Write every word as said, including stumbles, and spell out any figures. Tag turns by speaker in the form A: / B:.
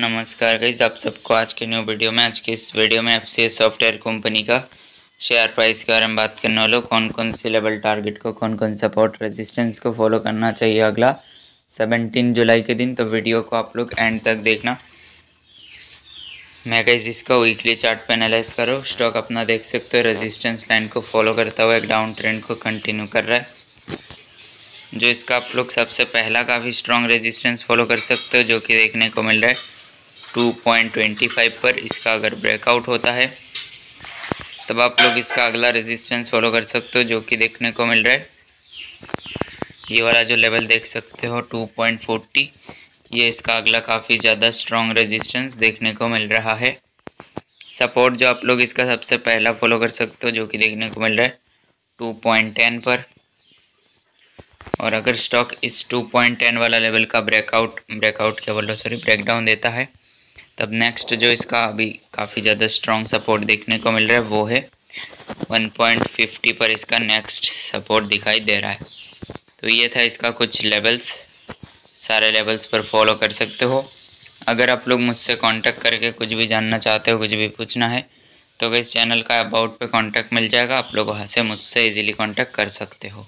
A: नमस्कार गाइस, आप सबको आज के न्यू वीडियो में आज के इस वीडियो में एफसीएस सॉफ्टवेयर कंपनी का शेयर प्राइस के बारे में बात करने वालों। कौन कौन से लेवल टारगेट को, कौन कौन सपोर्ट रेजिस्टेंस को फॉलो करना चाहिए अगला सत्रह जुलाई के दिन। तो वीडियो को आप लोग एंड तक देखना। मैं गाइस इसका वीकली चार्ट पे एनालाइज करो। स्टॉक अपना देख सकते हो रेजिस्टेंस लाइन को फॉलो करता हुआ एक डाउन ट्रेंड को कंटिन्यू कर रहा है। जो इसका आप लोग सबसे पहला काफ़ी स्ट्रॉन्ग रेजिस्टेंस फॉलो कर सकते हो, जो कि देखने को मिल रहा है टू पॉइंट टू फाइव पर। इसका अगर ब्रेकआउट होता है तब आप लोग इसका अगला रेजिस्टेंस फॉलो कर सकते हो, जो कि देखने को मिल रहा है ये वाला जो लेवल देख सकते हो टू पॉइंट फोर ज़ीरो। ये इसका अगला काफ़ी ज़्यादा स्ट्रॉन्ग रेजिस्टेंस देखने को मिल रहा है। सपोर्ट जो आप लोग इसका सबसे पहला फॉलो कर सकते हो, जो कि देखने को मिल रहा है टू पॉइंट वन ज़ीरो पर। और अगर स्टॉक इस टू पॉइंट वन ज़ीरो वाला लेवल का ब्रेकआउट ब्रेकआउट क्या बोल रहा सॉरी ब्रेकडाउन देता है, तब नेक्स्ट जो इसका अभी काफ़ी ज़्यादा स्ट्रॉन्ग सपोर्ट देखने को मिल रहा है वो है वन पॉइंट फिफ्टी पर। इसका नेक्स्ट सपोर्ट दिखाई दे रहा है। तो ये था इसका कुछ लेवल्स, सारे लेवल्स पर फॉलो कर सकते हो। अगर आप लोग मुझसे कांटेक्ट करके कुछ भी जानना चाहते हो, कुछ भी पूछना है, तो इस चैनल का अबाउट पे कांटेक्ट मिल जाएगा। आप लोग वहाँ से मुझसे इजीली कांटेक्ट कर सकते हो।